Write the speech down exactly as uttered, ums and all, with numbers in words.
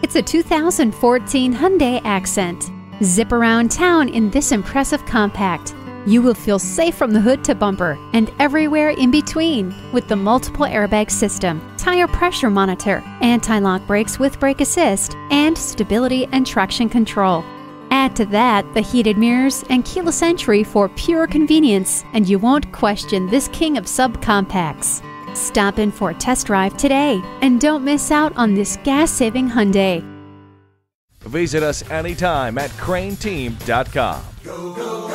It's a two thousand fourteen Hyundai Accent. Zip around town in this impressive compact. You will feel safe from the hood to bumper and everywhere in between with the multiple airbag system, tire pressure monitor, anti-lock brakes with brake assist, and stability and traction control. Add to that the heated mirrors and keyless entry for pure convenience, and you won't question this king of subcompacts. Stop in for a test drive today and don't miss out on this gas-saving Hyundai. Visit us anytime at crain team dot com. Go, go, go.